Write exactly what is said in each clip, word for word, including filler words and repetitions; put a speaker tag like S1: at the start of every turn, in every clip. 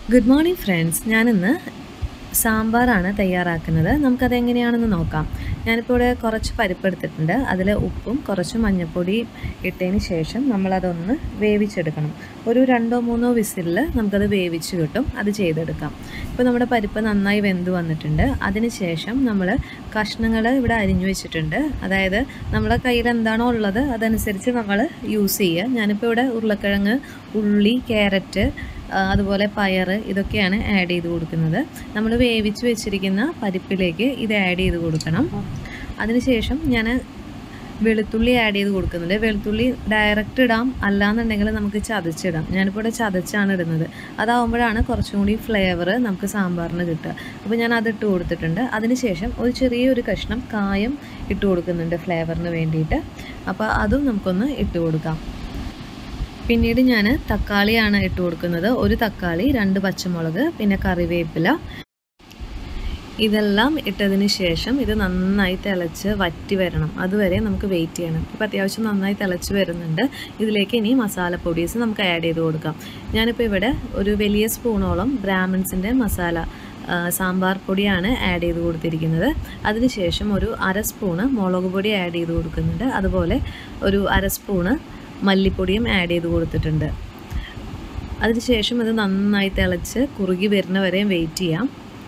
S1: Good morning friends. ഞാനിന്ന് സാമ്പാറാണ് തയ്യാറാക്കുന്നത്. നമുക്കത് എങ്ങനെയാണെന്ന് നോക്കാം. ഞാനിപ്പോൾ ഇവിടെ കുറച്ച് പരിപ്പ് എടുത്തിട്ടുണ്ട്. അതിൽ ഉപ്പും കുറച്ച് മഞ്ഞൾപ്പൊടിയും ഇട്ടതിന് ശേഷം നമ്മളതൊന്ന് വേവിച്ചെടുക്കണം. ഒരു രണ്ടോ മൂന്നോ വിസിലിൽ നമുക്കത് വേവിച്ച് കിട്ടും. അത് ചെയ്തെടുക്കാം. ഇപ്പോൾ നമ്മുടെ പരിപ്പ് നന്നായി വെന്ത് വന്നിട്ടുണ്ട്. അതിന് ശേഷം നമ്മൾ കഷ്ണങ്ങൾ ഇവിടെ അരിഞ്ഞു വെച്ചിട്ടുണ്ട്. അതായത് നമ്മുടെ കയ്യിൽ എന്താണോ ഉള്ളത് അതനുസരിച്ച് നമ്മൾ യൂസ് ചെയ്യുക. ഞാനിപ്പോൾ ഇവിടെ ഉരുളക്കിഴങ്ങ്, ഉള്ളി, ക്യാരറ്റ്, അതുപോലെ പയർ ഇതൊക്കെയാണ് ആഡ് ചെയ്ത് കൊടുക്കുന്നത്. നമ്മൾ വേവിച്ച് വെച്ചിരിക്കുന്ന പരിപ്പിലേക്ക് ഇത് ആഡ് ചെയ്ത് കൊടുക്കണം. അതിനുശേഷം ഞാൻ വെളുത്തുള്ളി ആഡ് ചെയ്ത് കൊടുക്കുന്നുണ്ട്. വെളുത്തുള്ളി ഡയറക്റ്റ് ഇടാം, അല്ലാന്നുണ്ടെങ്കിൽ നമുക്ക് ചതച്ചിടാം. ഞാനിപ്പോൾ ഇവിടെ ചതച്ചാണ് ഇടുന്നത്. അതാവുമ്പോഴാണ് കുറച്ചും കൂടി ഫ്ലേവർ നമുക്ക് സാമ്പാറിന് കിട്ടുക. അപ്പോൾ ഞാൻ അതിട്ട് കൊടുത്തിട്ടുണ്ട്. അതിനുശേഷം ഒരു ചെറിയൊരു കഷ്ണം കായം ഇട്ട് കൊടുക്കുന്നുണ്ട് ഫ്ലേവറിന് വേണ്ടിയിട്ട്. അപ്പോൾ അതും നമുക്കൊന്ന് ഇട്ട് കൊടുക്കാം. പിന്നീട് ഞാൻ തക്കാളിയാണ് ഇട്ട് കൊടുക്കുന്നത്. ഒരു തക്കാളി, രണ്ട് പച്ചമുളക്, പിന്നെ കറിവേപ്പില, ഇതെല്ലാം ഇട്ടതിന് ശേഷം ഇത് നന്നായി തിളച്ച് വറ്റി വരണം. അതുവരെ നമുക്ക് വെയിറ്റ് ചെയ്യണം. ഇപ്പോൾ അത്യാവശ്യം നന്നായി തിളച്ച് വരുന്നുണ്ട്. ഇതിലേക്ക് ഇനി മസാലപ്പൊടീസ് നമുക്ക് ആഡ് ചെയ്ത് കൊടുക്കാം. ഞാനിപ്പോൾ ഇവിടെ ഒരു വലിയ സ്പൂണോളം ബ്രാഹ്മിൺസിൻ്റെ മസാല സാമ്പാർ പൊടിയാണ് ആഡ് ചെയ്ത് കൊടുത്തിരിക്കുന്നത്. അതിനുശേഷം ഒരു അര സ്പൂണ് മുളക് പൊടി ആഡ് ചെയ്ത് കൊടുക്കുന്നുണ്ട്. അതുപോലെ ഒരു അര സ്പൂണ് മല്ലിപ്പൊടിയും ആഡ് ചെയ്ത് കൊടുത്തിട്ടുണ്ട്. അതിനുശേഷം ഇത് നന്നായി തിളച്ച് കുറുകി വരുന്ന വരെയും വെയിറ്റ് ചെയ്യാം.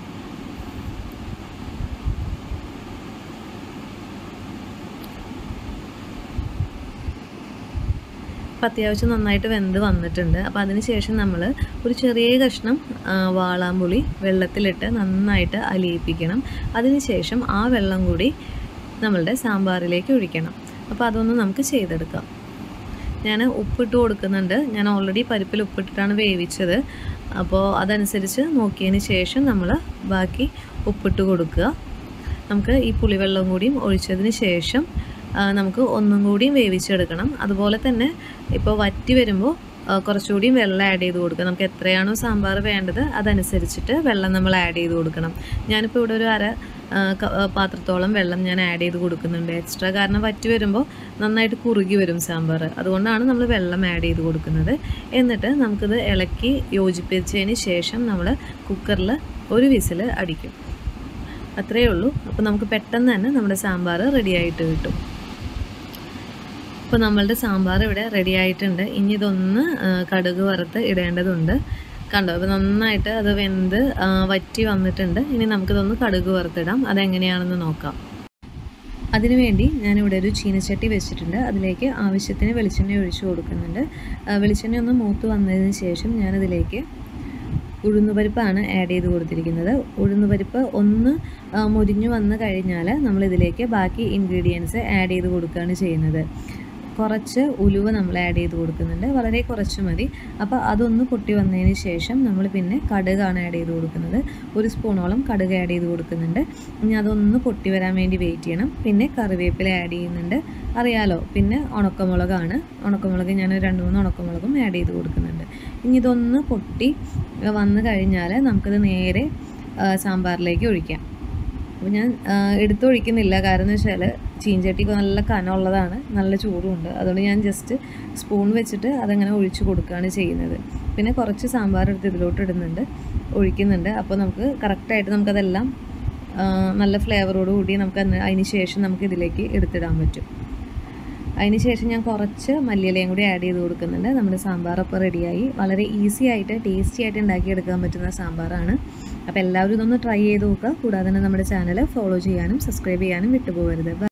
S1: അപ്പം അത്യാവശ്യം നന്നായിട്ട് വെന്ത് വന്നിട്ടുണ്ട്. അപ്പോൾ അതിനുശേഷം നമ്മൾ ഒരു ചെറിയ കഷ്ണം വാളാമ്പുളി വെള്ളത്തിലിട്ട് നന്നായിട്ട് അലിയിപ്പിക്കണം. അതിനുശേഷം ആ വെള്ളം കൂടി നമ്മളുടെ സാമ്പാറിലേക്ക് ഒഴിക്കണം. അപ്പോൾ അതൊന്ന് നമുക്ക് ചെയ്തെടുക്കാം. ഞാൻ ഉപ്പിട്ട് കൊടുക്കുന്നുണ്ട്. ഞാൻ ഓൾറെഡി പരിപ്പിൽ ഉപ്പിട്ടിട്ടാണ് വേവിച്ചത്. അപ്പോൾ അതനുസരിച്ച് നോക്കിയതിന് ശേഷം നമ്മൾ ബാക്കി ഉപ്പിട്ട് കൊടുക്കുക. നമുക്ക് ഈ പുളിവെള്ളം കൂടിയും ഒഴിച്ചതിന് ശേഷം നമുക്ക് ഒന്നും കൂടിയും വേവിച്ചെടുക്കണം. അതുപോലെ തന്നെ ഇപ്പോൾ വറ്റി വരുമ്പോൾ കുറച്ചുകൂടിയും വെള്ളം ആഡ് ചെയ്ത് കൊടുക്കുക. നമുക്ക് എത്രയാണോ സാമ്പാർ വേണ്ടത് അതനുസരിച്ചിട്ട് വെള്ളം നമ്മൾ ആഡ് ചെയ്ത് കൊടുക്കണം. ഞാനിപ്പോൾ ഇവിടെ ഒരു അര പാത്രത്തോളം വെള്ളം ഞാൻ ആഡ് ചെയ്ത് കൊടുക്കുന്നുണ്ട് എക്സ്ട്രാ. കാരണം വറ്റി വരുമ്പോൾ നന്നായിട്ട് കുറുകി വരും സാമ്പാർ. അതുകൊണ്ടാണ് നമ്മൾ വെള്ളം ആഡ് ചെയ്ത് കൊടുക്കുന്നത്. എന്നിട്ട് നമുക്കിത് ഇളക്കി യോജിപ്പിച്ചതിന് ശേഷം നമ്മൾ കുക്കറിൽ ഒരു വിസിൽ അടിക്കും. അത്രയേ ഉള്ളൂ. അപ്പോൾ നമുക്ക് പെട്ടെന്ന് തന്നെ നമ്മുടെ സാമ്പാർ റെഡിയായിട്ട് കിട്ടും. ഇപ്പോൾ നമ്മളുടെ സാമ്പാർ ഇവിടെ റെഡി ആയിട്ടുണ്ട്. ഇനി ഇതൊന്ന് കടുക് വറുത്ത് ഇടേണ്ടതുണ്ട്. കണ്ടോ, അപ്പോൾ നന്നായിട്ട് അത് വെന്ത് വറ്റി വന്നിട്ടുണ്ട്. ഇനി നമുക്കിതൊന്ന് കടുക് വറുത്തിടാം. അതെങ്ങനെയാണെന്ന് നോക്കാം. അതിനുവേണ്ടി ഞാനിവിടെ ഒരു ചീനച്ചട്ടി വെച്ചിട്ടുണ്ട്. അതിലേക്ക് ആവശ്യത്തിന് വെളിച്ചെണ്ണ ഒഴിച്ച് കൊടുക്കുന്നുണ്ട്. വെളിച്ചെണ്ണ ഒന്ന് മൂത്ത് വന്നതിന് ശേഷം ഞാനതിലേക്ക് ഉഴുന്നുപരിപ്പാണ് ആഡ് ചെയ്ത് കൊടുത്തിരിക്കുന്നത്. ഉഴുന്നുപരിപ്പ് ഒന്ന് മുരിഞ്ഞു വന്ന് കഴിഞ്ഞാൽ നമ്മളിതിലേക്ക് ബാക്കി ഇൻഗ്രീഡിയൻസ് ആഡ് ചെയ്ത് കൊടുക്കുകയാണ് ചെയ്യുന്നത്. കുറച്ച് ഉലുവ നമ്മൾ ആഡ് ചെയ്ത് കൊടുക്കുന്നുണ്ട്. വളരെ കുറച്ച് മതി. അപ്പോൾ അതൊന്ന് പൊട്ടി വന്നതിന് ശേഷം നമ്മൾ പിന്നെ കടുകാണ് ആഡ് ചെയ്ത് കൊടുക്കുന്നത്. ഒരു സ്പൂണോളം കടുക് ആഡ് ചെയ്ത് കൊടുക്കുന്നുണ്ട്. ഇനി അതൊന്ന് പൊട്ടി വരാൻ വേണ്ടി വെയിറ്റ് ചെയ്യണം. പിന്നെ കറിവേപ്പില ആഡ് ചെയ്യുന്നുണ്ട്. അറിയാലോ. പിന്നെ ഉണക്കമുളകാണ്. ഉണക്കമുളക് ഞാൻ രണ്ട് മൂന്ന് ഉണക്കമുളകും ആഡ് ചെയ്ത് കൊടുക്കുന്നുണ്ട്. ഇനി ഇതൊന്ന് പൊട്ടി വന്നു കഴിഞ്ഞാൽ നമുക്കിത് നേരെ സാമ്പാറിലേക്ക് ഒഴിക്കാം. അപ്പോൾ ഞാൻ എടുത്തൊഴിക്കുന്നില്ല. കാരണം എന്ന് വെച്ചാൽ ചീഞ്ചട്ടിക്ക് നല്ല കനമുള്ളതാണ്, നല്ല ചൂടുമുണ്ട്. അതുകൊണ്ട് ഞാൻ ജസ്റ്റ് സ്പൂൺ വെച്ചിട്ട് അതങ്ങനെ ഒഴിച്ച് കൊടുക്കുകയാണ് ചെയ്യുന്നത്. പിന്നെ കുറച്ച് സാമ്പാർ എടുത്ത് ഇതിലോട്ട് ഇടുന്നുണ്ട്, ഒഴിക്കുന്നുണ്ട്. അപ്പോൾ നമുക്ക് കറക്റ്റായിട്ട് നമുക്കതെല്ലാം നല്ല ഫ്ലേവറോട് കൂടി നമുക്ക് അതിന് ശേഷം നമുക്ക് ഇതിലേക്ക് എടുത്തിടാൻ പറ്റും. അതിന് ശേഷം ഞാൻ കുറച്ച് മല്ലിയിലയും കൂടി ആഡ് ചെയ്ത് കൊടുക്കുന്നുണ്ട്. നമ്മുടെ സാമ്പാർ അപ്പോൾ റെഡിയായി. വളരെ ഈസി ആയിട്ട് ടേസ്റ്റി ആയിട്ട് ഉണ്ടാക്കിയെടുക്കാൻ പറ്റുന്ന സാമ്പാറാണ്. അപ്പോൾ എല്ലാവരും ഇതൊന്ന് ട്രൈ ചെയ്ത് നോക്കുക. കൂടാതെ തന്നെ നമ്മുടെ ചാനൽ ഫോളോ ചെയ്യാനും സബ്സ്ക്രൈബ് ചെയ്യാനും വിട്ടുപോകരുത്.